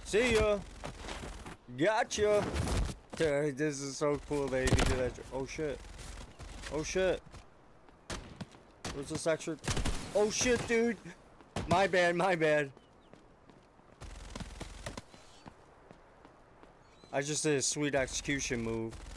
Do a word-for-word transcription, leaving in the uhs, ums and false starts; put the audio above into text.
See ya. Gotcha. Dude, this is so cool that you can do that. Oh shit. Oh shit. Where's this extra? Oh shit, dude. My bad, my bad. I just did a sweet execution move.